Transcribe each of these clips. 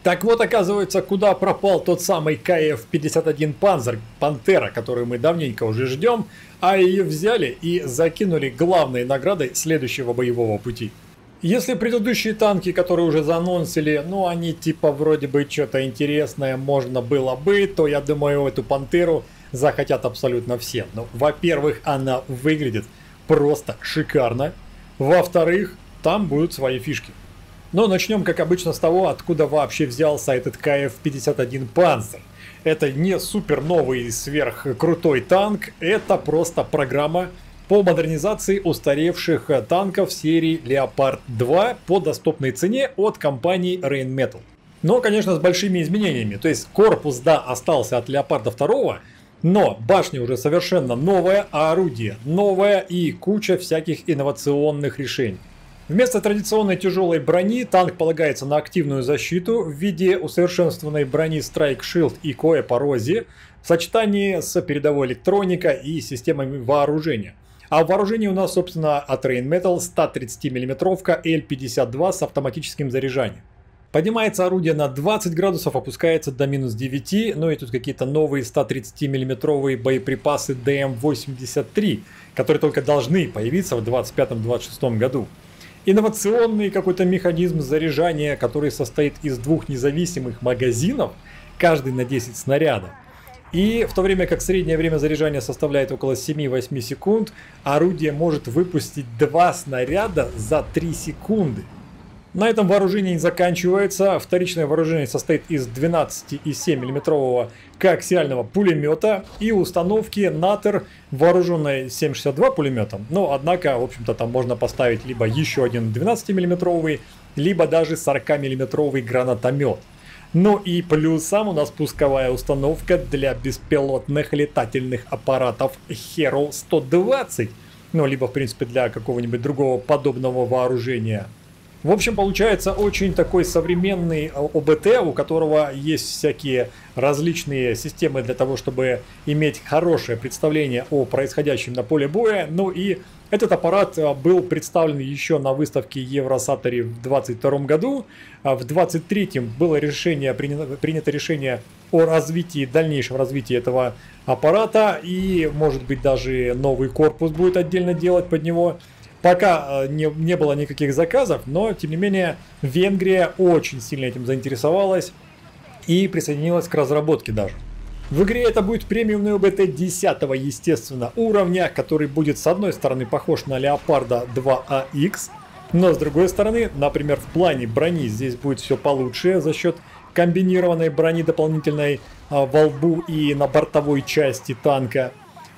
Так вот, оказывается, куда пропал тот самый КФ-51 Панзер, Пантера, которую мы давненько уже ждем, а ее взяли и закинули главной наградой следующего боевого пути. Если предыдущие танки, которые уже заанонсили, ну они типа вроде бы что-то интересное можно было бы, то я думаю, эту Пантеру захотят абсолютно все. Ну, во-первых, она выглядит просто шикарно, во-вторых, там будут свои фишки. Но начнем, как обычно, с того, откуда вообще взялся этот КФ-51 Панцер. Это не супер новый сверхкрутой танк, это просто программа по модернизации устаревших танков серии Leopard 2 по доступной цене от компании Rheinmetall. Но, конечно, с большими изменениями. То есть корпус, да, остался от Leopard 2, но башня уже совершенно новая, а орудие новое и куча всяких инновационных решений. Вместо традиционной тяжелой брони танк полагается на активную защиту в виде усовершенствованной брони Strike Shield и Koe по розе в сочетании с передовой электроникой и системами вооружения. А в вооружении у нас, собственно, от Rheinmetall 130 мм L-52 с автоматическим заряжанием. Поднимается орудие на 20 градусов, опускается до минус 9, ну и тут какие-то новые 130 мм боеприпасы ДМ-83, которые только должны появиться в 2025-2026 году. Инновационный какой-то механизм заряжания, который состоит из двух независимых магазинов, каждый на 10 снарядов. И в то время как среднее время заряжания составляет около 7-8 секунд, орудие может выпустить 2 снаряда за 3 секунды. На этом вооружение не заканчивается. Вторичное вооружение состоит из 12,7 мм коаксиального пулемета и установки НАТР, вооруженной 7,62 пулеметом. Но, однако, в общем-то, там можно поставить либо еще один 12 мм, либо даже 40 мм гранатомет. Ну и плюсом у нас пусковая установка для беспилотных летательных аппаратов Hero 120. Ну, либо, в принципе, для какого-нибудь другого подобного вооружения. В общем, получается очень такой современный ОБТ, у которого есть всякие различные системы для того, чтобы иметь хорошее представление о происходящем на поле боя. Ну и этот аппарат был представлен еще на выставке Евросатори в 2022 году. В 2023 было принято решение о развитии, дальнейшем развитии этого аппарата. И, может быть, даже новый корпус будет отдельно делать под него. Пока не было никаких заказов, но, тем не менее, Венгрия очень сильно этим заинтересовалась и присоединилась к разработке даже. В игре это будет премиумный ОБТ 10 естественно, уровня, который будет с одной стороны похож на Leopard 2AX, но с другой стороны, например, в плане брони здесь будет все получше за счет комбинированной брони дополнительной во лбу и на бортовой части танка.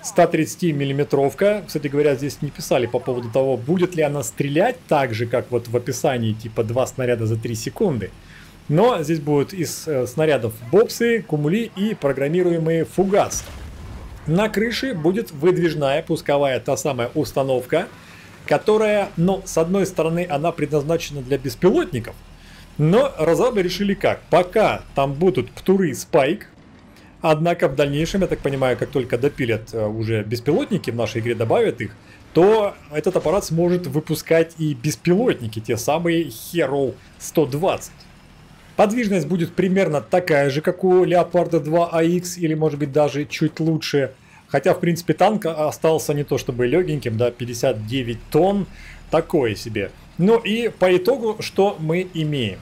130 миллиметровка, кстати говоря, здесь не писали по поводу того, будет ли она стрелять так же, как вот в описании, типа 2 снаряда за 3 секунды. Но здесь будут из снарядов боксы, кумули и программируемые фугасы. На крыше будет выдвижная пусковая та самая установка, которая, ну, с одной стороны, она предназначена для беспилотников, но разрабы решили как? Пока там будут птуры Spike. Однако в дальнейшем, я так понимаю, как только допилят уже беспилотники, в нашей игре добавят их, то этот аппарат сможет выпускать и беспилотники, те самые Hero 120. Подвижность будет примерно такая же, как у Leopard 2AX, или может быть даже чуть лучше. Хотя, в принципе, танк остался не то чтобы легеньким, да, 59 тонн, такое себе. Ну и по итогу, что мы имеем?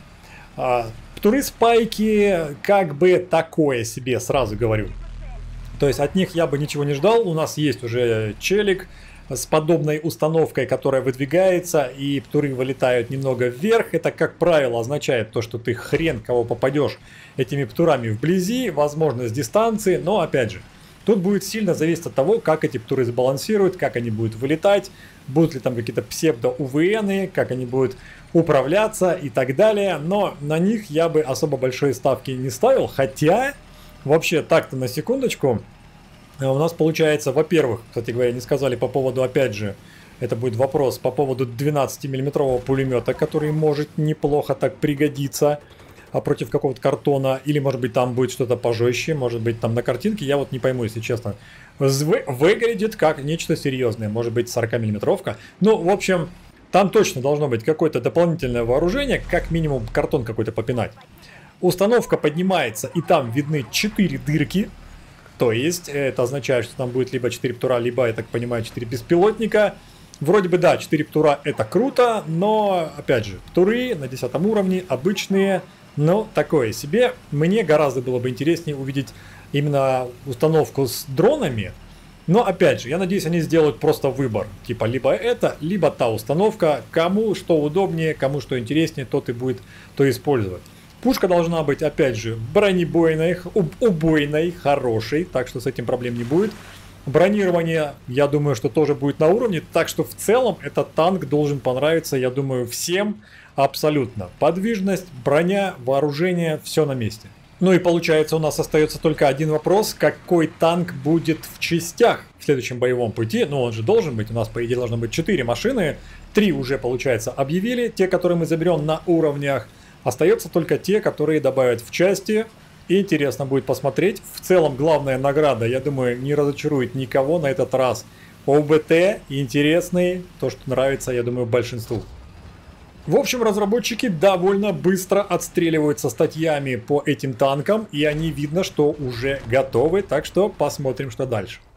Птуры Спайки как бы такое себе, сразу говорю. То есть от них я бы ничего не ждал. У нас есть уже челик с подобной установкой, которая выдвигается, и птуры вылетают немного вверх. Это, как правило, означает то, что ты хрен кого попадешь этими птурами вблизи, возможно, с дистанции, но опять же. Тут будет сильно зависеть от того, как эти птуры сбалансируют, как они будут вылетать, будут ли там какие-то псевдо-УВНы, как они будут управляться и так далее. Но на них я бы особо большой ставки не ставил, хотя, вообще так-то на секундочку, у нас получается, во-первых, кстати говоря, не сказали по поводу, опять же, это будет вопрос по поводу 12-миллиметрового пулемета, который может неплохо так пригодиться. А против какого-то картона, или может быть там будет что-то пожестче, может быть там на картинке, я вот не пойму, если честно. Выглядит как нечто серьезное, может быть 40-миллиметровка. Ну, в общем, там точно должно быть какое-то дополнительное вооружение, как минимум картон какой-то попинать. Установка поднимается, и там видны 4 дырки. То есть, это означает, что там будет либо 4 птура, либо, я так понимаю, 4 беспилотника. Вроде бы, да, 4 птура это круто, но, опять же, птуры на 10 уровне, обычные, но такое себе. Мне гораздо было бы интереснее увидеть именно установку с дронами. Но, опять же, я надеюсь, они сделают просто выбор. Типа, либо это, либо та установка. Кому что удобнее, кому что интереснее, тот и будет то использовать. Пушка должна быть, опять же, бронебойной, убойной, хорошей, так что с этим проблем не будет. Бронирование, я думаю, что тоже будет на уровне, так что в целом этот танк должен понравиться, я думаю, всем абсолютно. Подвижность, броня, вооружение, все на месте. Ну и получается, у нас остается только один вопрос, какой танк будет в частях в следующем боевом пути. Ну он же должен быть, у нас по идее должно быть 4 машины, 3 уже, получается, объявили, те, которые мы заберем на уровнях. Остается только те, которые добавят в части. Интересно будет посмотреть. В целом, главная награда, я думаю, не разочарует никого на этот раз. ОБТ интересный, то, что нравится, я думаю, большинству. В общем, разработчики довольно быстро отстреливаются статьями по этим танкам, и они видно, что уже готовы, так что посмотрим, что дальше.